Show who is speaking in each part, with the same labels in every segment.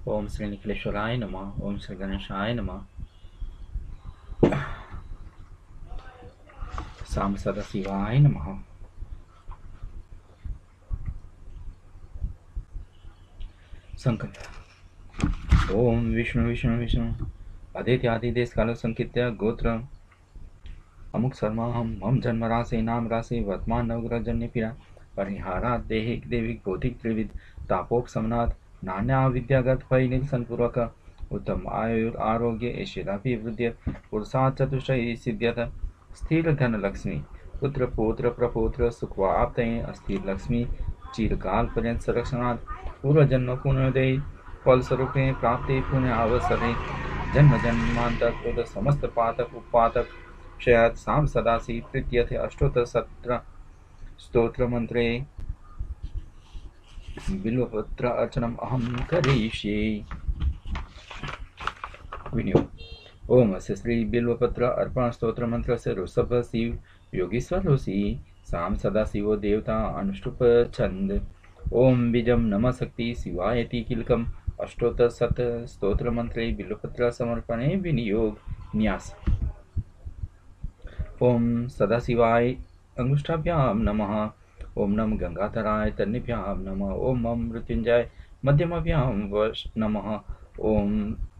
Speaker 1: ओम श्री निखिलेश्वराय नमः। ओम श्री गणेशाय नमः। साम सदाशिवाय नमः। संकल्प। ओम विष्णु विष्णु विष्णु आदित्यादिदेश काल संकित्य गोत्र अमुक शर्मा हम जन्म राशि नाम राशि वर्तमान नवग्रह जन्य पीड़ा परिहारा देहिक देविक बौद्धिक त्रिविध तापोप समनाथ नान्या विद्यागत फल निरसन पूर्वक उत्तम आयुर आरोग्य ऐश्वर्याभिवृद्धि पुरुषार्थ चतुष्टय सिद्ध्यत स्थिर धन लक्ष्मी पुत्र पौत्र प्रपौत्र सुखवाप्त अस्थिर लक्ष्मी चिरकाल पर्यंत संरक्षणार्थ पूर्व जन्म पुण्योदय फलस्वरूप प्राप्ति पुण्य अवसरे जन्म जन्मांतर समस्त पातक उपातक क्षयात साम सदासी प्रीत्यर्थे अष्टोत्तर सत्र स्तोत्र मंत्रे बिल्वपत्र अर्चनम अहम करिष्ये। विनियोग। ओम अस्य श्री बिल्वपत्र अर्पण स्तोत्र मंत्र से ऋषभ शिव योगीश्वर ऋषि साम सदाशिवो देवता अनुष्टुप छंद। ओम बीजम नम शक्ति शिवायति किलकम अष्टोत्तर सत स्तोत्र मंत्रे बिल्वपत्र समर्पणे विनियोग। न्यास। ओम सदाशिवाय अंगुष्ठाभ्यां नमः। ओम नम गंगाधराय तन्निभ्यां नमः। ओम मम मृत्युंजय मध्यमाभ्यां नमः। ओम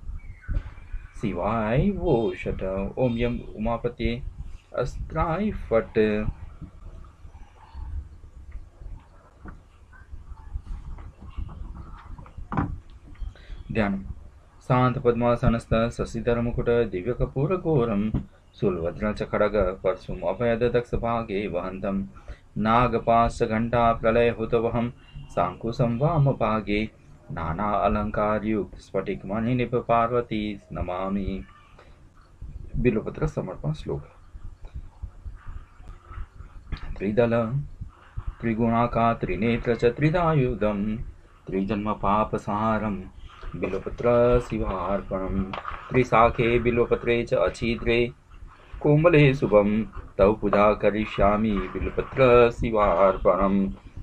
Speaker 1: शिवाय वो शट। ओम यम उमापते अस्त्राय फट। ध्यान। शांत पद्मासनस्थ शशिधर मुकुट दिव्य कपूर घोरम शूलभद्र च खड़ग परशुम अभयद दक्ष भागे वहंतम नागपाश घंटा प्रलय हुतवहम सांकुशं वाम भागे नाना अलंकार युक्त स्फटिक मणिनिभ पार्वती नमामि। बिल्वपत्र समर्पण श्लोक। त्रिदल त्रिगुणाका त्रिनेत्र च त्रिदायुधम त्रिजन्म पापसारम बिल्वपत्र शिवार्पणम। त्रिशाखे बिल्वपत्रे च अछिद्रे कोमले शुभम तव पूजा करिष्यामि बिल्वपत्र शिवार्पणम।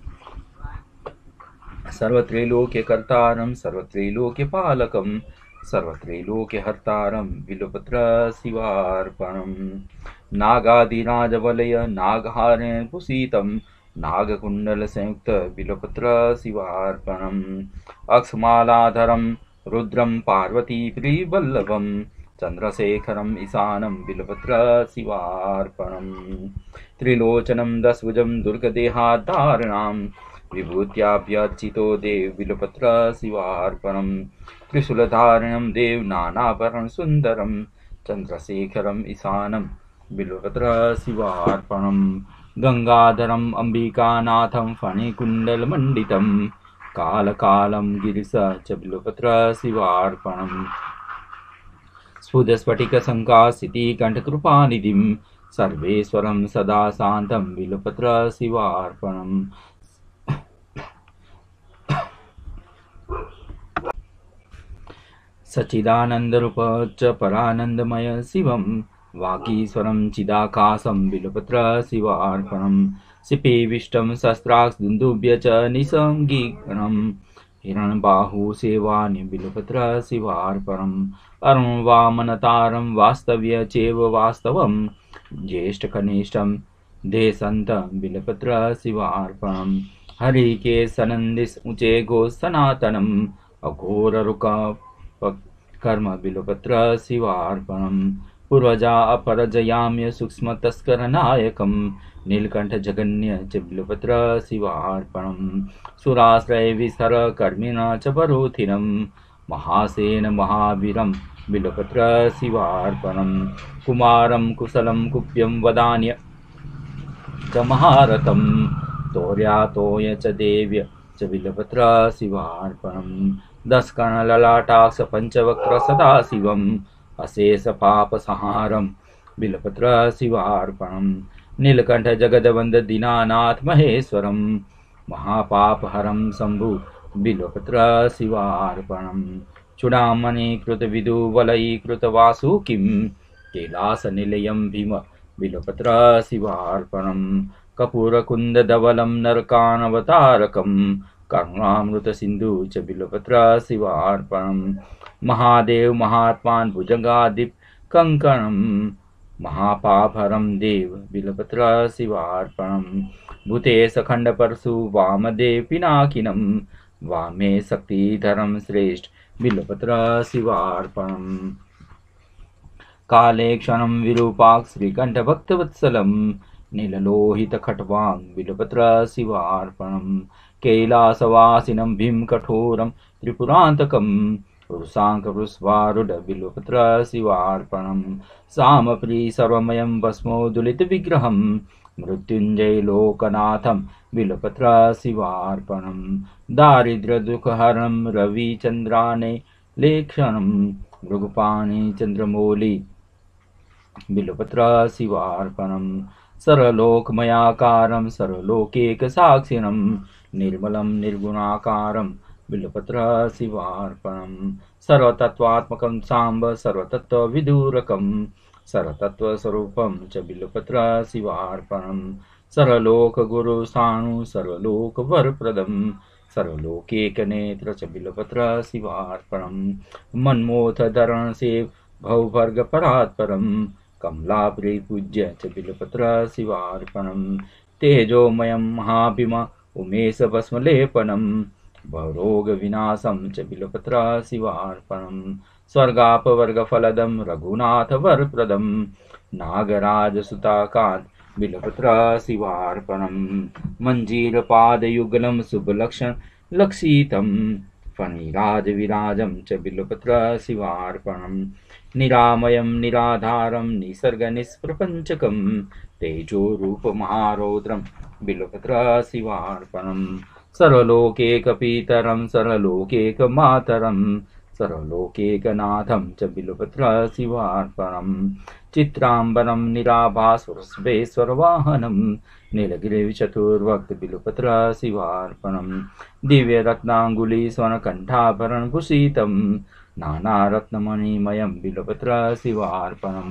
Speaker 1: सर्वत्रैलोक्य कर्तारं सर्वत्रैलोक्य पालकं सर्वत्रैलोक्य हर्तारं बिल्वपत्र शिवार्पणम। नागादिराजवलय नागहारेण भूषितं नागकुंडल संयुक्त बिल्वपत्र शिवार्पणम। अक्षमालाधरं रुद्रं पार्वती प्रियवल्लभं चंद्रशेखरम ईशानं बिल्वपत्र शिवार्पणम। त्रिलोचनं दशभुजं दुर्गदेहाधारणां विभूत्याभ्यर्चितो देव बिल्वपत्र शिवार्पणम। त्रिशूलधारणं देव नानाभरण सुंदरम चंद्रशेखरम ईशानं बिल्वपत्र शिवार्पणम। गंगाधरम अंबिकानाथं फणिकुंडलमंडितं कालकालं गिरिश च बिल्वपत्र शिवार्पणम। स्फुटस्फटिकसंकासितिकण्ठकृपानिधिं सर्वेश्वरं सदा शान्तं बिल्वपत्र शिवार्पणम्। सच्चिदानन्दरूप च परानन्दमय शिवं वागीश्वरं चिदाकाशं बिल्वपत्र शिवार्पणम्। शिपेविष्टं शस्त्रास्दुन्दुभ्य च निसङ्गीकरणं हिरण्यबाहु सेवानि बिल्वपत्र शिवार्पणम्। अरुण वामनतारं वास्तव्य चैव वास्तवं ज्येष्ठकनिष्ठं देशन्तं बिल्वपत्र शिवार्पणम्। हरिके सनन्दिस ऊंचे घोष सनातनम् अघोररुका कर्म बिल्वपत्र शिवार्पणम्। पूर्वजा अपरजयाम्य सूक्ष्म तस्कर नायकं नीलकंठ जगन्य च बिल्वपत्र शिवार्पणम्। सुराश्रय विसर कर्मिण च वरोधिनं महासेन महावीरं बिल्वपत्र शिवार्पणम्। कुमारं कुशलं कुप्यं वदान्य च महारथं तोर्यातोय च देव्य च बिल्वपत्र शिवार्पणम्। दशकर्णललाटाक्ष पंचवक्त्र सदाशिवम् अशेष पापसंहारं बिल्वपत्र शिवार्पणम्। नीलकंठ जगदवंद दीनानाथ महेश्वरं महापापहरं शंभु बिल्वपत्र शिवार्पणम्। चूडामणि विदुवलयीकृत वासुकिं कैलासनिलयं भीम बिल्वपत्र शिवार्पणम्। कर्पूरकुन्दधवलं नरकानवतारकं करुणामृतसिन्धु च बिल्वपत्रशिवार्पणम् महादेव महात्मान् भुजगादिप कंकणम् महापापहरं देव बिल्वपत्रशिवार्पणम् भूतेश खण्डपरशु वामदेव पिनाकिनं वामे शक्तिधरं श्रेष्ठ बिल्वपत्रशिवार्पणम् काले क्षणं विरूपाक्ष श्रीकण्ठभक्तवत्सलं नीललोहितखट्वाङ्ग बिल्वपत्रशिवार्पणम् कैलासवासिनं भीमकठोरं त्रिपुरान्तकं पुरुषाङ्कपुष्पारूढ बिल्वपत्रशिवार्पणम् सामप्री सर्वमयं भस्मोदुलितविग्रहं मृत्युञ्जयलोकनाथं बिल्वपत्रशिवार्पणम् दारिद्र्यदुःखहरणं रविचन्द्राने लेक्षणं मृगपाणि चन्द्रमौलि बिल्वपत्रशिवार्पणम् सर्वलोकमयाकारं सर्वलोकैकसाक्षिणं निर्मलं निर्गुणाकारं बिल्वपत्रशिवार्पणम् सर्वतत्त्वात्मकं साम्ब सर्वतत्त्वविदूरकं सर्वतत्त्वस्वरूपं च बिल्वपत्रशिवार्पणम् सर्वलोकगुरुसानु सर्वलोकवरप्रदं सर्वलोकैकनेत्र च बिल्वपत्रशिवार्पणम् मन्मोथधरणसेव भवभर्गपरात्परम् कमलाप्री पूज्य च बिल्वपत्रशिवार्पणम् तेजोमयं महाभीमा उमेश भस्मलेपनं भवरोगविनाशं च बिल्वपत्रशिवार्पणम् स्वर्गापवर्गफलदं रघुनाथवरप्रदं नागराजसुताकान्त बिल्वपत्रशिवार्पणम् मञ्जीरपादयुगलं शुभलक्षण लक्षितं फणिराजविराजं च बिल्वपत्रशिवार्पणम् निरामयं निराधारं निसर्गनिष्प्रपञ्चकं तेजोरूपमहारौद्रं बिल्वपत्रशिवार्पणम् सर्वलोकैकपितरं सर्वलोकैकमातरं सर्वलोकैकनाथं च बिल्वपत्रशिवार्पणम् चित्राम्बरं निराभास्वरस्वेश्वरवाहनं नीलगिरिचतुर्वक्त्र बिल्वपत्रशिवार्पणम् दिव्यरत्नाङ्गुली स्वर्णकण्ठाभरणभूषितं नानारत्नमणिमयं बिल्वपत्रशिवार्पणम्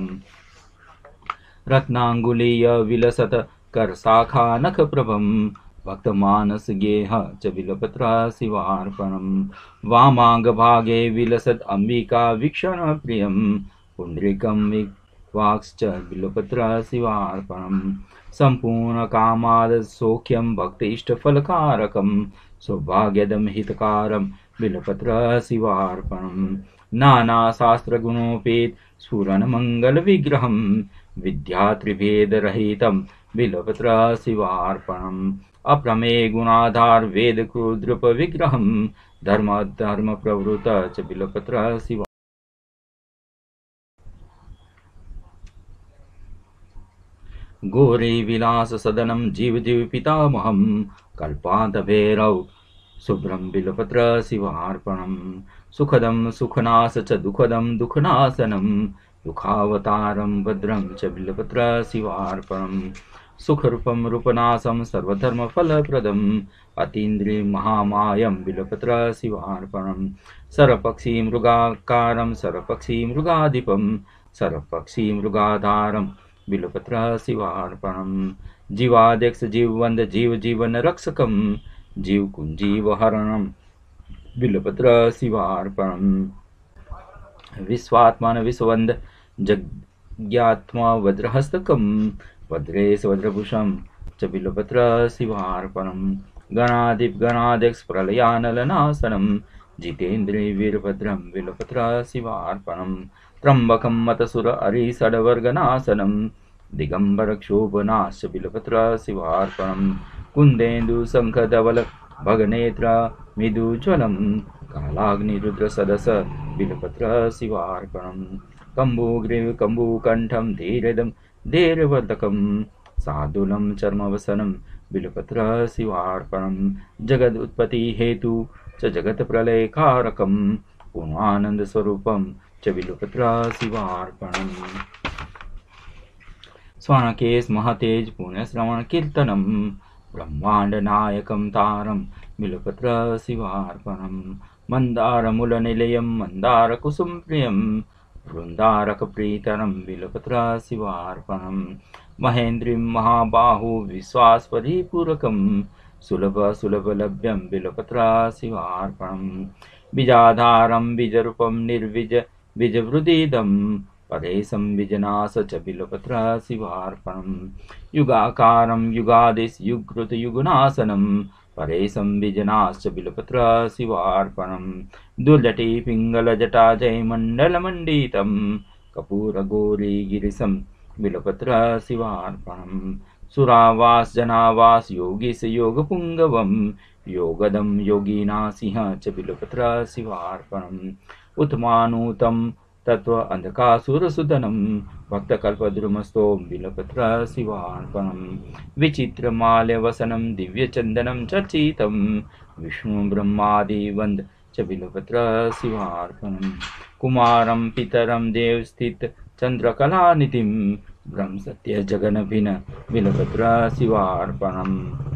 Speaker 1: रत्नाङ्गुलीय विलसत करशाखानखप्रभं भक्तमानसगेह च बिल्वपत्रशिवार्पणम् वामाङ्गभागे विलसत् अम्बिका वीक्षणप्रियं पुण्डरीकं विक्वाक्श्च बिल्वपत्रशिवार्पणम् सम्पूर्णकामादसौख्यं भक्तिष्टफलकारकं सौभाग्यदं हितकारं बिल्वपत्रशिवार्पणम् नानाशास्त्रगुणोपेत स्फुरन्मङ्गलविग्रहं विद्यात्रिभेदरहितं बिल्वपत्रशिवार्पणम् अप्रमेय गुणाधार वेदकृद्रुपविग्रहं धर्मप्रवृत च बिल्वपत्रशिवार्पणम् गौरी विलास सदनं जीवजीवपितामहं कल्पान्तभैरव शुभ्रं बिल्वपत्रशिवार्पणम् सुखदं सुखनाश च दुःखदं दुःखनाशनं दुःखावतारं भद्रं च बिल्वपत्रशिवार्पणम् सुखरूपं रूपनाशं सर्वधर्मफलप्रदम् अतीन्द्रियमहामायं बिल्वपत्रशिवार्पणम् सर्वपक्षी मृगाकारं सर्वपक्षी मृगाधिपं सर्वपक्षी मृगाधारं बिल्वपत्रशिवार्पणम् जीवाध्यक्ष जीववन्द जीव जीवन रक्षकं जीवकुञ्जीवहरणं बिल्वपत्रशिवार्पणम् विश्वात्मान विश्ववन्द जज्ञात्मा वज्रहस्तकं वज्रेश वज्रभूषं च बिल्वपत्रशिवार्पणम् गणाधिप गणाध्यक्ष प्रलयानलनाशनं जितेन्द्रिय वीरभद्रं बिल्वपत्रशिवार्पणम् त्र्यम्बकं मतसुर अरिषड्वर्गनाशनं दिगम्बरक्षोभनाश्च बिल्वपत्रशिवार्पणम् कुन्देन्दु शङ्खधवल भगनेत्र मृदुज्वलं कालाग्निरुद्रसदस बिल्वपत्रशिवार्पणम् कम्बुग्रीव कम्बुकण्ठं धीरदं धैर्यवर्धकं सादुलं चर्मवसनं बिल्वपत्रशिवार्पणम् जगदुत्पत्ति हेतु च जगत्प्रलयकारकं पूर्णानन्दस्वरूपं च बिल्वपत्रशिवार्पणम् स्वर्णकेश महतेज पुण्यश्रवण कीर्तनं ब्रह्माण्डनायकं तारं बिल्वपत्रशिवार्पणम् मन्दारमूलनिलयं मन्दारकुसुमप्रियं वृन्दारकप्रीतरं बिल्वपत्रशिवार्पणम् महेन्द्रिं महाबाहु विश्वासपरिपूरकं सुलभ सुलभ लभ्यं बिल्वपत्र शिवार्पणम् बीजाधारं बीजरूपं निर्बीज बीजवृदिदं परेशं बीजनाश च बिल्वपत्र शिवार्पणम् युगाकारं युगादिश युगृत युगनाशनं परेशं बीजनाश्च बिल्वपत्र शिवार्पणम् दुर्जटी पिङ्गलजटा जयमण्डलमण्डितं कपूरगौरीगिरिशं बिल्वपत्र शिवार्पणम् सुरावास जनावास योगीश योगपुङ्गवं योगदं योगिना सिंह च बिल्वपत्र शिवार्पणम् उत्मानुतं तत्व अंधकासुरसुदनं भक्तकल्पद्रुमस्तों बिल्वपत्र शिवार्पणम् विचित्रमाल्यवसनं दिव्यचन्दनं चर्चितं विष्णु ब्रह्मादिवन्द च बिल्वपत्र शिवार्पणम् कुमारं पितरं देवस्थित चन्द्रकलानिधिं ब्रह्म सत्य जगनभिन बिल्वपत्र शिवार्पणम्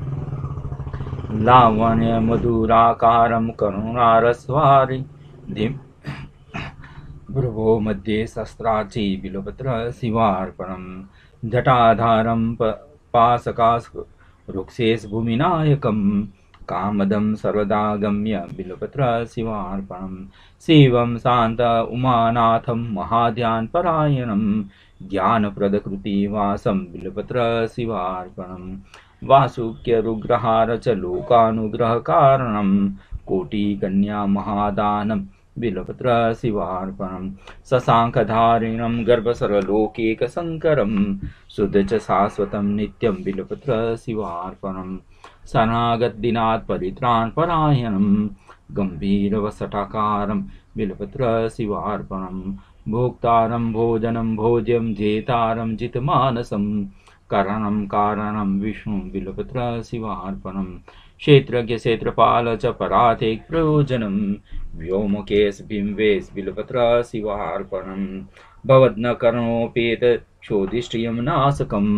Speaker 1: लावण्य मधुराकारं करुणारस्वारिधिं भ्रुवो मध्ये शस्त्राची बिल्वपत्र शिवार्पणम् जटाधारं पासकास वृक्षेश भूमिनायकं कामदं सर्वदा गम्य बिल्वपत्र शिवार्पणम् शिवं शान्त उमानाथं महाध्यानपरायणं ज्ञानप्रदकृतिवासं बिल्वपत्र शिवार्पणम् वासुक्यरुग्रहार च लोकानुग्रहकारणं कोटिकन्या महादानं बिल्वपत्र शिवार्पणम् शशाङ्खधारिणं गर्भसरलोकैकशङ्करं शुद्ध च शाश्वतं नित्यं बिल्वपत्र शिवार्पणम् शरणागतदिनात् परित्राणपरायणं गम्भीरवसटाकारं बिल्वपत्र शिवार्पणम् भोक्तारं भोजनं भोज्यं जेतारं जितमानसं करणं कारणं विष्णु बिल्वपत्र शिवार्पणम् क्षेत्रज्ञ क्षेत्रपाल च पराते प्रयोजनं व्योमकेश बिंवेश बिल्वपत्र शिवार्पणम् भवद्न कर्णोपेत क्षोदिष्ट्रियं नाशकम्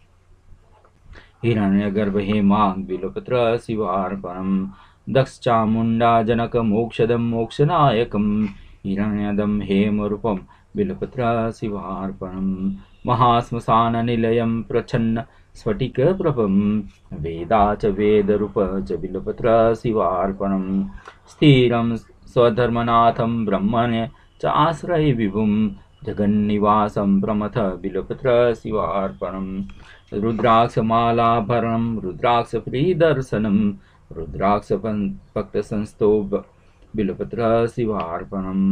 Speaker 1: हिरण्यगर्भ हेमां बिल्वपत्र शिवार्पणम् दक्ष चामुण्डा जनक मोक्षदं मोक्षनायकं हिरण्यदं हेमरूपं बिल्वपत्र शिवार्पणम् महाश्मशाननिलयं प्रच्छन्न स्फटिकप्रभं वेदा च वेदरूप च बिल्वपत्र शिवार्पणम् स्थिरं स्वधर्मनाथं ब्रह्मण्य च आश्रय विभुं जगन्निवासं प्रमथ बिल्वपत्र शिवार्पणम् रुद्राक्षमालाभरणं रुद्राक्षप्रियदर्शनं रुद्राक्षभक्तसंस्तोभ बिल्वपत्र शिवार्पणम्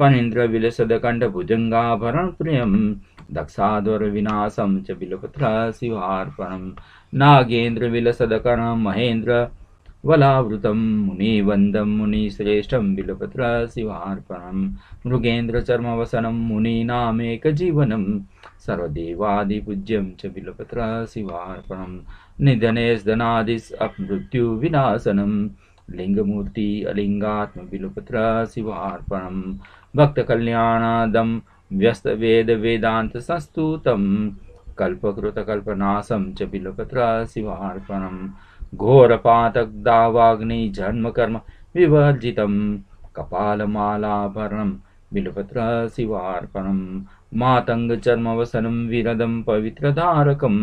Speaker 1: फणीन्द्रविलसदकण्ठभुजङ्गाभरणप्रियं दक्षाध्वरविनाशं च बिल्वपत्र शिवार्पणम् नागेन्द्रविलसदकर्णं महेन्द्रवलावृतं मुनिवन्दं मुनिश्रेष्ठं बिल्वपत्र शिवार्पणम् मृगेन्द्रचर्मवसनं मुनीनामेकजीवनं सर्वदेवादिपूज्यं च बिल्वपत्र शिवार्पणम् निधनेशधनादिश अपमृत्युविनाशनं लिंगमूर्ति अलिंगात्म बिल्वपत्र शिवार्पणम् भक्तकल्याणादं व्यस्तवेद वेदांत संस्तुतं कल्पकृतकल्पनाशं च बिल्वपत्र शिवार्पणम् घोरपातकदावाग्नि जन्मकर्म विवर्जितं कपालमालाभरणं बिल्वपत्र शिवार्पणम् मातंगचर्मवसनं विरदं पवित्रधारकम्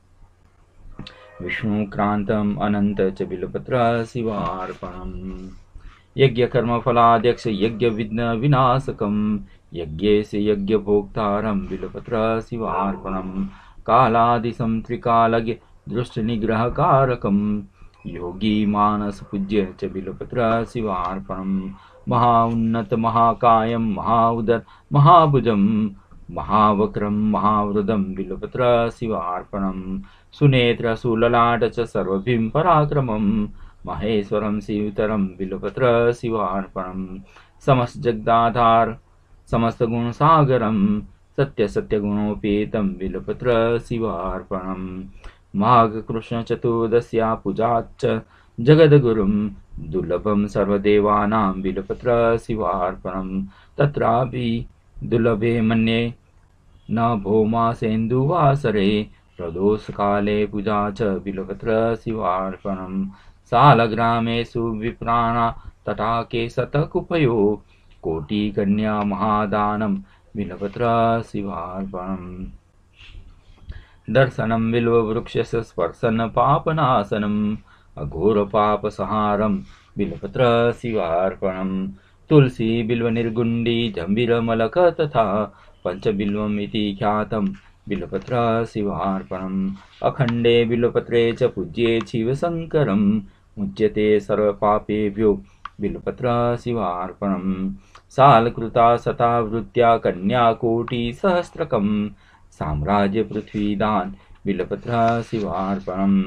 Speaker 1: विष्णुक्रान्तम् अनंत च बिल्वपत्र शिवार्पणम् यज्ञकर्मफलाध्यक्ष यज्ञविघ्न विनाशकम् यज्ञेश यज्ञभोक्तारं बिल्वपत्र शिवार्पणम् कालादिशं त्रिकालज्ञ दृष्टनिग्रहकारकम् योगी मानस पूज्य च बिल्वपत्र शिवार्पणम् महाउन्नत महाकायं महाउदर महाभुजं महावक्रं महावृदं बिल्वपत्र शिवार्पणम् सुनेत्र सुललाट च सर्वभीम पराक्रमं महेश्वरं शिवतरं बिल्वपत्र शिवार्पणम् समस्त जगदाधार समस्त गुणसागरं सत्य सत्य गुणोपेतं बिल्वपत्र शिवार्पणम् माघ कृष्ण चतुर्दश्या पूजाच्च जगद्गुरुं दुर्लभं सर्वदेवानां बिल्वपत्र शिवार्पणम् तत्रापि दुर्लभे मन्ये न भौमासेन्दुवासरे प्रदोषकाले पूजा च बिल्वपत्र शिवार्पणम् सालग्रामेषु विप्राणा तटाके शतकुपयो कोटिकन्या महादानं बिल्वपत्र शिवार्पणम् दर्शनं बिल्ववृक्षस्य स्पर्शनं पापनाशनं अघोर पाप संहारम बिल्वपत्र शिवार्पणम। तुलसी बिल्व निर्गुंडी जंबीर मलक तथा पंचबिल्वम इति ख्यातम बिल्वपत्र शिवार्पणम। अखंडे बिल्वपत्रे च पूज्ये शिवशंकरम मुच्यते सर्वपापेभ्यो बिल्वपत्र शिवार्पणम। सालकृता शतावृत्या कन्याकोटि सहस्त्रकम साम्राज्य पृथ्वीदान बिल्वपत्र शिवार्पणम।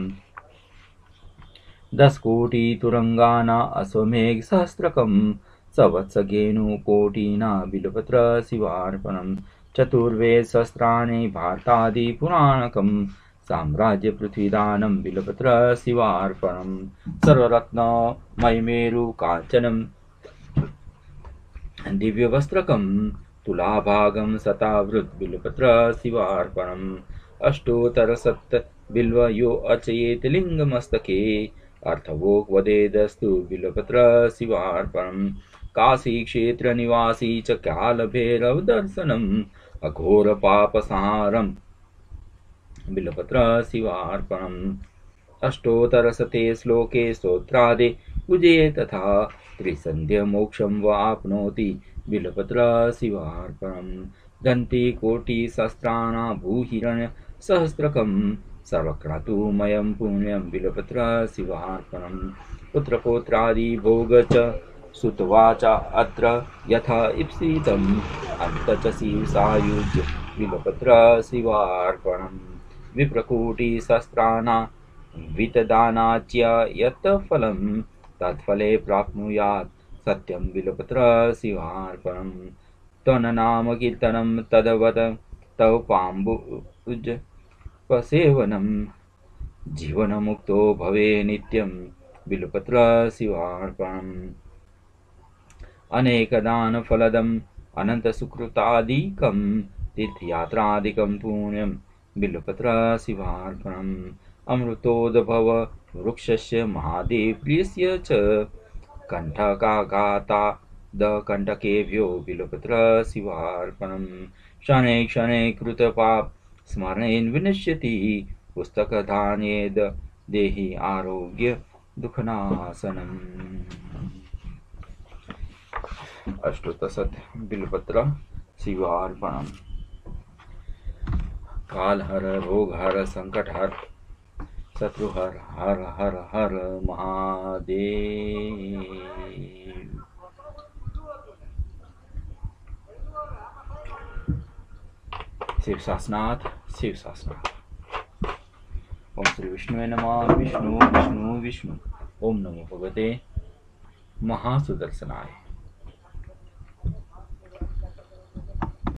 Speaker 1: 10 कोटि तुरंगाना अश्वमेघ सहस्त्रकम सवत्सगेनुकोटिना बिल्वपत्र शिवार्पणम। चतुर्वेद सहस्राणि भारतादि पुराणकम साम्राज्य पृथ्वीदानम बिल्वपत्र शिवार्पणम। सर्वरत्न मयमेरु कांचनम दिव्यवस्त्रकम तुलाभागम शतावृत बिल्वपत्र शिवार्पणम। अष्टोत्तरशत बिल्व यो अर्चयेत लिंगमस्तके अर्थवोक वदेदस्तु बिल्वपत्र शिवार्पणम। काशी क्षेत्र निवासी च काल भैरव दर्शनम अघोर पाप संहारम बिल्वपत्र शिवार्पणम। अष्टोत्तरशते श्लोके स्तोत्रादे पूजये तथा त्रिसन्ध्य मोक्षं वाप्नोति बिल्वपत्र शिवार्पणम। दन्ति कोटि सहस्राणा भूहिरण्य सहस्त्रकम सर्वक्रतुमयं पुण्यं बिल्वपत्र शिवार्पणम। पुत्रपौत्रादि भोग च सुतवाचा अत्र यथा इप्सितम् अन्त च शिवसायुज्य बिल्वपत्र शिवार्पणम। विप्रकोटि सहस्राणा वितदानाच्य यत् फलं तत्फले प्राप्नुयात् सत्यं बिल्वपत्र शिवार्पणम। त्वन्नाम कीर्तनं तदवत तव पाम्बुज सेवनम जीवनमुक्तो भवे नित्यं बिल्वपत्र शिवार्पणम। अनेकदान फलदम अनंत सुकृतादिकं तीर्थयात्रादिकं पुण्यं बिल्वपत्र शिवार्पणम। अमृतोद्भव वृक्षस्य महादेव प्रियस्य च कंठकाघाता दकंटकेभ्यो बिल्वपत्र शिवार्पणम। शनै शनै कृतपाप स्मरणेन विनश्यति पुस्तकधान्येद देहि आरोग्य दुःखनाशनम्। अष्टोत्तरशत बिल्वपत्र शिवार्पणम। काल हर रोग हर संकट हर शत्रु हर हर हर हर महादेव। शिव शासनाथ शिव शासनाथ। ओम श्री विष्णुवे नमः। विष्णु विष्णु विष्णु। ओम नमो भगवते महासुदर्शनाय।